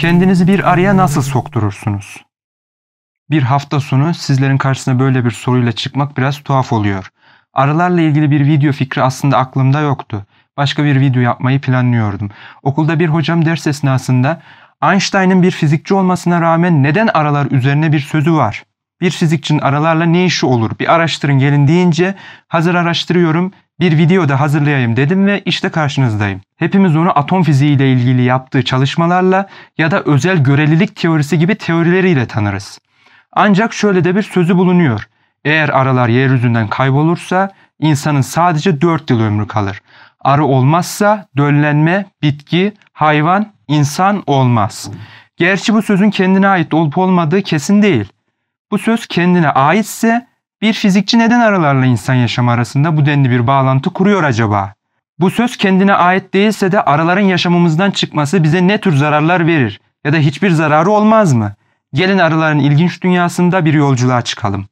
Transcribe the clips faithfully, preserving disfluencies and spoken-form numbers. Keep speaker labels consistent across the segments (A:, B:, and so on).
A: Kendinizi bir araya nasıl sokturursunuz? Bir hafta sonu sizlerin karşısına böyle bir soruyla çıkmak biraz tuhaf oluyor. Arılarla ilgili bir video fikri aslında aklımda yoktu. Başka bir video yapmayı planlıyordum. Okulda bir hocam ders esnasında Einstein'ın bir fizikçi olmasına rağmen neden arılar üzerine bir sözü var? Bir fizikçinin arılarla ne işi olur? Bir araştırın gelin deyince hazır araştırıyorum, bir video da hazırlayayım dedim ve işte karşınızdayım. Hepimiz onu atom fiziği ile ilgili yaptığı çalışmalarla ya da özel görelilik teorisi gibi teorileriyle tanırız. Ancak şöyle de bir sözü bulunuyor. Eğer arılar yeryüzünden kaybolursa insanın sadece dört yıl ömrü kalır. Arı olmazsa döllenme, bitki, hayvan, insan olmaz. Gerçi bu sözün kendine ait olup olmadığı kesin değil. Bu söz kendine aitse bir fizikçi neden arılarla insan yaşamı arasında bu denli bir bağlantı kuruyor acaba? Bu söz kendine ait değilse de arıların yaşamımızdan çıkması bize ne tür zararlar verir? Ya da hiçbir zararı olmaz mı? Gelin arıların ilginç dünyasında bir yolculuğa çıkalım.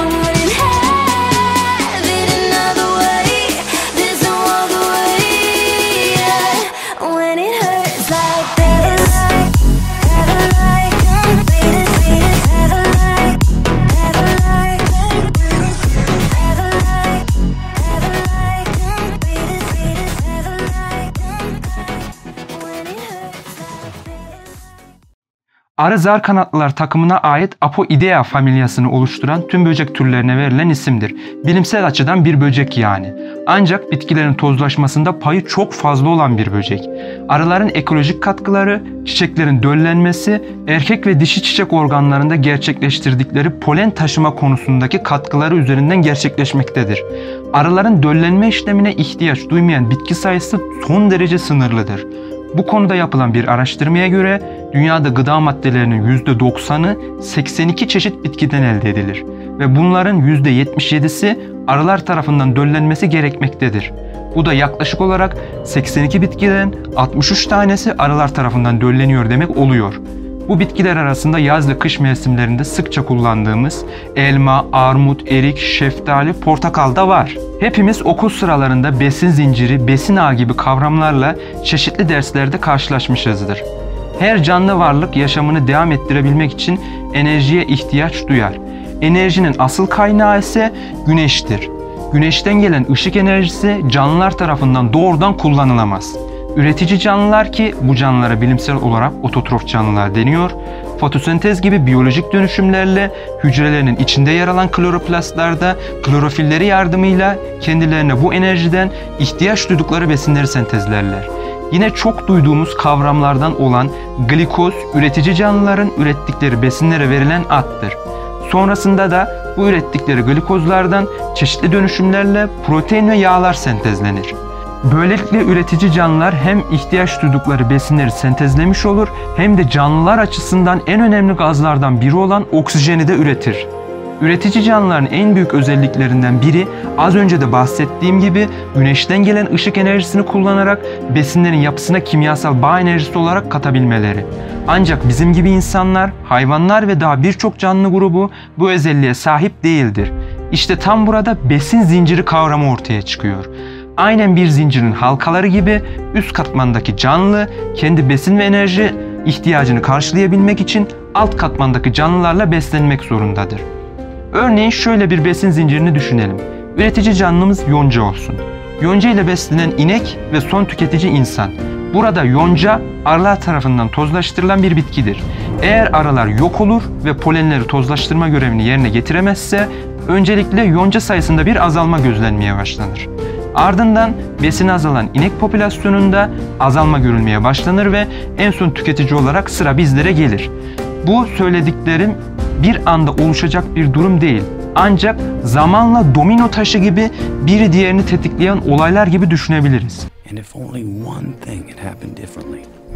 A: Arı zarkanatlılar takımına ait Apoidea familyasını oluşturan tüm böcek türlerine verilen isimdir. Bilimsel açıdan bir böcek yani. Ancak bitkilerin tozlaşmasında payı çok fazla olan bir böcek. Arıların ekolojik katkıları, çiçeklerin döllenmesi, erkek ve dişi çiçek organlarında gerçekleştirdikleri polen taşıma konusundaki katkıları üzerinden gerçekleşmektedir. Arıların döllenme işlemine ihtiyaç duymayan bitki sayısı son derece sınırlıdır. Bu konuda yapılan bir araştırmaya göre dünyada gıda maddelerinin yüzde doksanı seksen iki çeşit bitkiden elde edilir ve bunların yüzde yetmiş yedisi arılar tarafından döllenmesi gerekmektedir. Bu da yaklaşık olarak seksen iki bitkiden altmış üç tanesi arılar tarafından dölleniyor demek oluyor. Bu bitkiler arasında yaz ve kış mevsimlerinde sıkça kullandığımız elma, armut, erik, şeftali, portakal da var. Hepimiz okul sıralarında besin zinciri, besin ağı gibi kavramlarla çeşitli derslerde karşılaşmışızdır. Her canlı varlık yaşamını devam ettirebilmek için enerjiye ihtiyaç duyar. Enerjinin asıl kaynağı ise güneştir. Güneşten gelen ışık enerjisi canlılar tarafından doğrudan kullanılamaz. Üretici canlılar, ki bu canlılara bilimsel olarak ototrof canlılar deniyor, fotosentez gibi biyolojik dönüşümlerle hücrelerinin içinde yer alan kloroplastlarda klorofilleri yardımıyla kendilerine bu enerjiden ihtiyaç duydukları besinleri sentezlerler. Yine çok duyduğumuz kavramlardan olan glikoz, üretici canlıların ürettikleri besinlere verilen addır. Sonrasında da bu ürettikleri glikozlardan çeşitli dönüşümlerle protein ve yağlar sentezlenir. Böylelikle üretici canlılar hem ihtiyaç duydukları besinleri sentezlemiş olur hem de canlılar açısından en önemli gazlardan biri olan oksijeni de üretir. Üretici canlıların en büyük özelliklerinden biri az önce de bahsettiğim gibi güneşten gelen ışık enerjisini kullanarak besinlerin yapısına kimyasal bağ enerjisi olarak katabilmeleri. Ancak bizim gibi insanlar, hayvanlar ve daha birçok canlı grubu bu özelliğe sahip değildir. İşte tam burada besin zinciri kavramı ortaya çıkıyor. Aynen bir zincirin halkaları gibi üst katmandaki canlı kendi besin ve enerji ihtiyacını karşılayabilmek için alt katmandaki canlılarla beslenmek zorundadır. Örneğin şöyle bir besin zincirini düşünelim. Üretici canlımız yonca olsun. Yonca ile beslenen inek ve son tüketici insan. Burada yonca arılar tarafından tozlaştırılan bir bitkidir. Eğer arılar yok olur ve polenleri tozlaştırma görevini yerine getiremezse öncelikle yonca sayısında bir azalma gözlenmeye başlanır. Ardından besini azalan inek popülasyonunda azalma görülmeye başlanır ve en son tüketici olarak sıra bizlere gelir. Bu söylediklerim bir anda oluşacak bir durum değil. Ancak zamanla domino taşı gibi biri diğerini tetikleyen olaylar gibi düşünebiliriz.
B: And if only one thing had happened differently.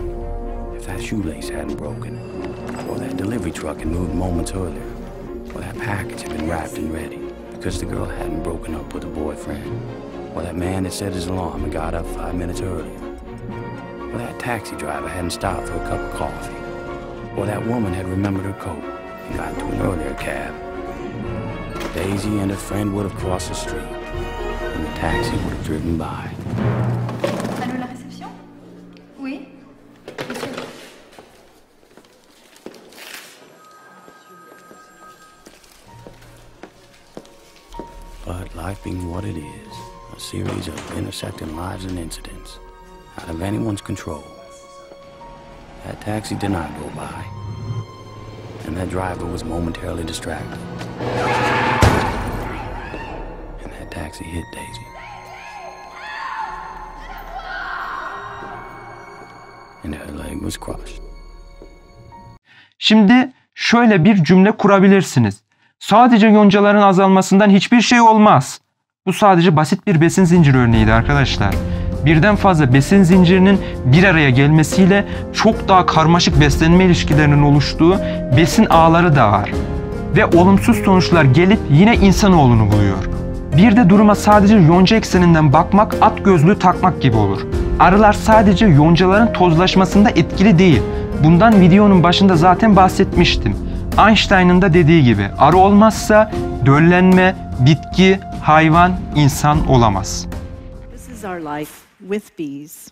B: If that shoelace hadn't broken, or that delivery truck had moved moments earlier, or that package had been wrapped and ready because the girl hadn't broken up with a boyfriend, or that man had set his alarm and got up five minutes earlier, or that taxi driver hadn't stopped for a cup of coffee, or that woman had remembered her coat and got into an earlier cab. Daisy and her friend would have crossed the street, and the taxi would have driven by.
C: Allô, la réception? Oui? Monsieur.
B: life being what it is, a series of intersecting lives and incidents out of anyone's control. That taxi did not go by, and that driver was momentarily distracted. And that taxi hit Daisy. And her leg was crushed.
A: Şimdi şöyle bir cümle kurabilirsiniz. Sadece yoncaların azalmasından hiçbir şey olmaz. Bu sadece basit bir besin zinciri örneğiydi arkadaşlar. Birden fazla besin zincirinin bir araya gelmesiyle çok daha karmaşık beslenme ilişkilerinin oluştuğu besin ağları da var. Ve olumsuz sonuçlar gelip yine insanoğlunu buluyor. Bir de duruma sadece yonca ekseninden bakmak, at gözlüğü takmak gibi olur. Arılar sadece yoncaların tozlaşmasında etkili değil. Bundan videonun başında zaten bahsetmiştim. Einstein'ın da dediği gibi arı olmazsa döllenme, bitki, hayvan, insan olamaz.
C: This is our life with bees.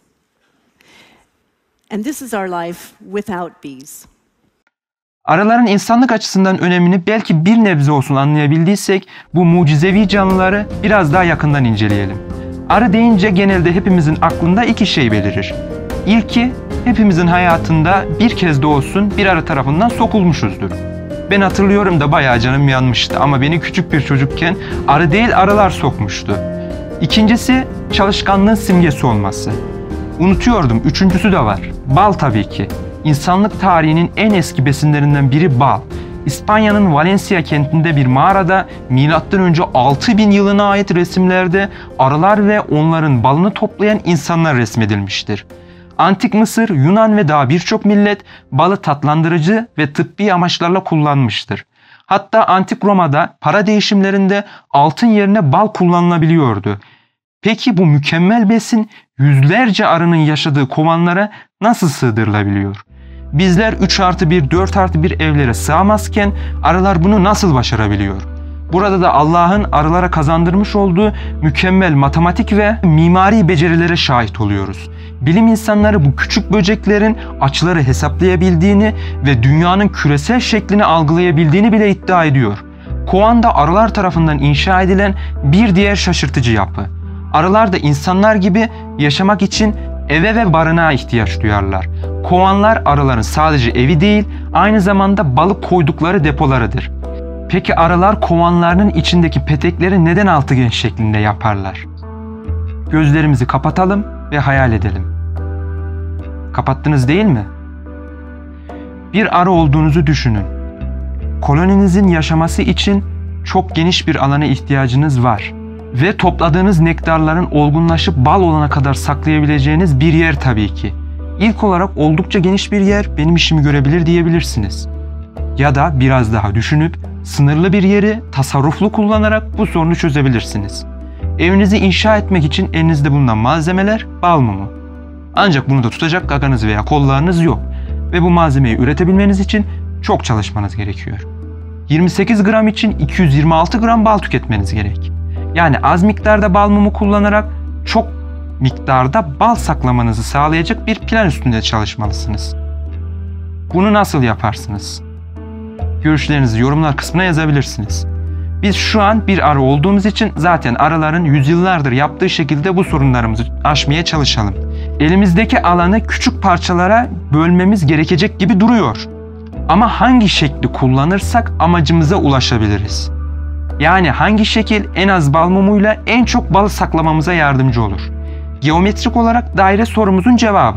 C: And this is our life without bees.
A: Arıların insanlık açısından önemini belki bir nebze olsun anlayabildiysek bu mucizevi canlıları biraz daha yakından inceleyelim. Arı deyince genelde hepimizin aklında iki şey belirir. İlki, hepimizin hayatında bir kez de olsun bir arı tarafından sokulmuşuzdur. Ben hatırlıyorum da bayağı canım yanmıştı ama beni küçük bir çocukken arı değil arılar sokmuştu. İkincisi, çalışkanlığın simgesi olması. Unutuyordum, üçüncüsü de var. Bal tabii ki. İnsanlık tarihinin en eski besinlerinden biri bal. İspanya'nın Valencia kentinde bir mağarada milattan önce altı bin yılına ait resimlerde arılar ve onların balını toplayan insanlar resmedilmiştir. Antik Mısır, Yunan ve daha birçok millet balı tatlandırıcı ve tıbbi amaçlarla kullanmıştır. Hatta Antik Roma'da para değişimlerinde altın yerine bal kullanılabiliyordu. Peki bu mükemmel besin yüzlerce arının yaşadığı kovanlara nasıl sığdırılabiliyor? Bizler üç artı bir, dört artı bir evlere sığamazken arılar bunu nasıl başarabiliyor? Burada da Allah'ın arılara kazandırmış olduğu mükemmel matematik ve mimari becerilere şahit oluyoruz. Bilim insanları bu küçük böceklerin açıları hesaplayabildiğini ve dünyanın küresel şeklini algılayabildiğini bile iddia ediyor. Kovan da arılar tarafından inşa edilen bir diğer şaşırtıcı yapı. Arılar da insanlar gibi yaşamak için eve ve barınağa ihtiyaç duyarlar. Kovanlar arıların sadece evi değil, aynı zamanda balık koydukları depolarıdır. Peki arılar kovanlarının içindeki petekleri neden altıgen şeklinde yaparlar? Gözlerimizi kapatalım ve hayal edelim. Kapattınız değil mi? Bir arı olduğunuzu düşünün. Koloninizin yaşaması için çok geniş bir alana ihtiyacınız var. Ve topladığınız nektarların olgunlaşıp bal olana kadar saklayabileceğiniz bir yer tabii ki. İlk olarak oldukça geniş bir yer benim işimi görebilir diyebilirsiniz. Ya da biraz daha düşünüp sınırlı bir yeri tasarruflu kullanarak bu sorunu çözebilirsiniz. Evinizi inşa etmek için elinizde bulunan malzemeler bal mumu. Ancak bunu da tutacak gaganız veya kollarınız yok ve bu malzemeyi üretebilmeniz için çok çalışmanız gerekiyor. yirmi sekiz gram için iki yüz yirmi altı gram bal tüketmeniz gerek. Yani az miktarda bal mumu kullanarak çok miktarda bal saklamanızı sağlayacak bir plan üstünde çalışmalısınız. Bunu nasıl yaparsınız? Görüşlerinizi yorumlar kısmına yazabilirsiniz. Biz şu an bir arı olduğumuz için zaten arıların yüzyıllardır yaptığı şekilde bu sorunlarımızı aşmaya çalışalım. Elimizdeki alanı küçük parçalara bölmemiz gerekecek gibi duruyor. Ama hangi şekli kullanırsak amacımıza ulaşabiliriz? Yani hangi şekil en az bal mumuyla en çok bal saklamamıza yardımcı olur? Geometrik olarak daire sorumuzun cevabı.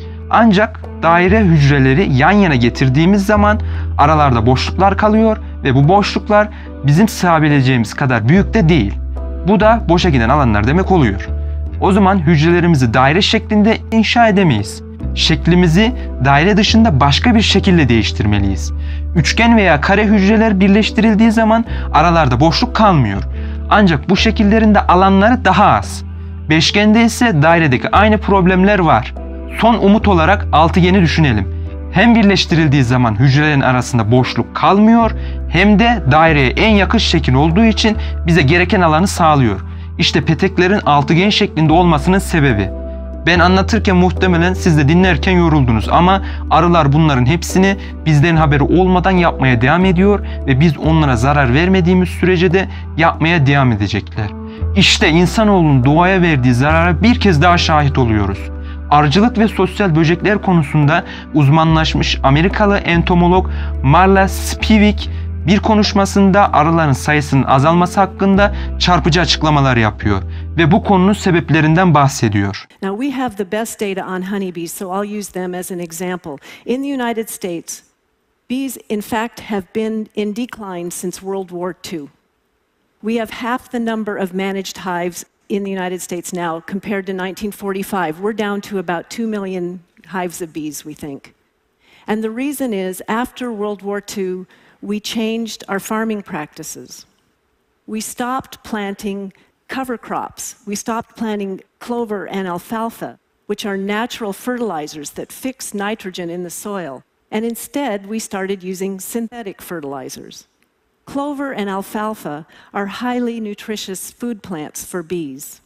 A: Ancak daire hücreleri yan yana getirdiğimiz zaman aralarda boşluklar kalıyor ve bu boşluklar bizim sığabileceğimiz kadar büyük de değil. Bu da boşa giden alanlar demek oluyor. O zaman hücrelerimizi daire şeklinde inşa edemeyiz. Şeklimizi daire dışında başka bir şekilde değiştirmeliyiz. Üçgen veya kare hücreler birleştirildiği zaman aralarda boşluk kalmıyor. Ancak bu şekillerin de alanları daha az. Beşgende ise dairedeki aynı problemler var. Son umut olarak altıgeni düşünelim. Hem birleştirildiği zaman hücrelerin arasında boşluk kalmıyor hem de daireye en yakın şekil olduğu için bize gereken alanı sağlıyor. İşte peteklerin altıgen şeklinde olmasının sebebi. Ben anlatırken muhtemelen siz de dinlerken yoruldunuz ama arılar bunların hepsini bizden haberi olmadan yapmaya devam ediyor ve biz onlara zarar vermediğimiz sürece de yapmaya devam edecekler. İşte insanoğlunun doğaya verdiği zarara bir kez daha şahit oluyoruz. Arıcılık ve sosyal böcekler konusunda uzmanlaşmış Amerikalı entomolog Marla Spivak bir konuşmasında arıların sayısının azalması hakkında çarpıcı açıklamalar yapıyor ve bu konunun sebeplerinden bahsediyor.
C: Now, we have the best data on honeybees, so I'll use them as an example. In the United States, bees, in fact, have been in decline since World War Two. We have half the number of managed hives in the United States now compared to nineteen forty-five. We're down to about two million hives of bees, we think. And the reason is, after World War Two, we changed our farming practices. We stopped planting cover crops. We stopped planting clover and alfalfa, which are natural fertilizers that fix nitrogen in the soil. And instead, we started using synthetic fertilizers. Clover and alfalfa are highly nutritious food plants for bees.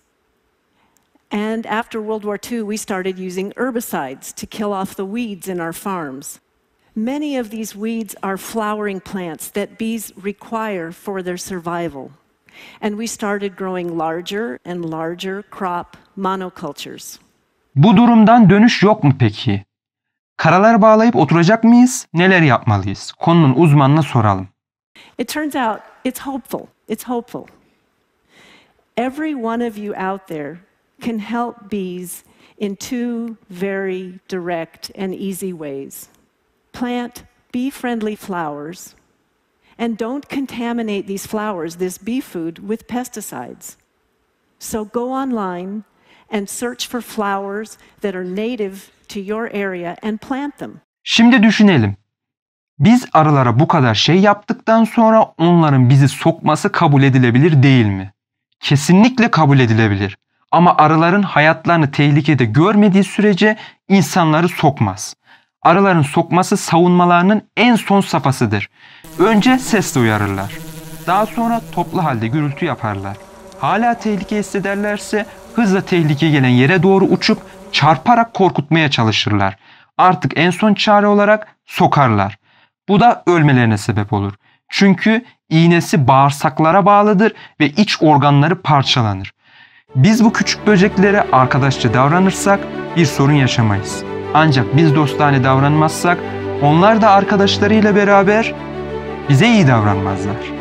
C: And after World War Two, we started using herbicides to kill off the weeds in our farms. Many of these weeds are flowering plants that bees require for their survival. And we started growing larger and larger crop monocultures.
A: Bu durumdan dönüş yok mu peki? Karalar bağlayıp oturacak mıyız? Neler yapmalıyız? Konunun uzmanına soralım.
C: It turns out it's hopeful. It's hopeful. Every one of you out there can help bees in two very direct and easy ways. Plant bee-friendly flowers and don't contaminate these flowers, this bee food, with pesticides. So go online and search for flowers that are native to your area and plant them.
A: Şimdi düşünelim. Biz arılara bu kadar şey yaptıktan sonra onların bizi sokması kabul edilebilir değil mi? Kesinlikle kabul edilebilir. Ama arıların hayatlarını tehlikede görmediği sürece insanları sokmaz. Arıların sokması savunmalarının en son safhasıdır. Önce sesle uyarırlar. Daha sonra toplu halde gürültü yaparlar. Hala tehlike hissederlerse hızla tehlikeye gelen yere doğru uçup çarparak korkutmaya çalışırlar. Artık en son çare olarak sokarlar. Bu da ölmelerine sebep olur. Çünkü iğnesi bağırsaklara bağlıdır ve iç organları parçalanır. Biz bu küçük böceklere arkadaşça davranırsak bir sorun yaşamayız. Ancak biz dostane davranmazsak onlar da arkadaşlarıyla beraber bize iyi davranmazlar.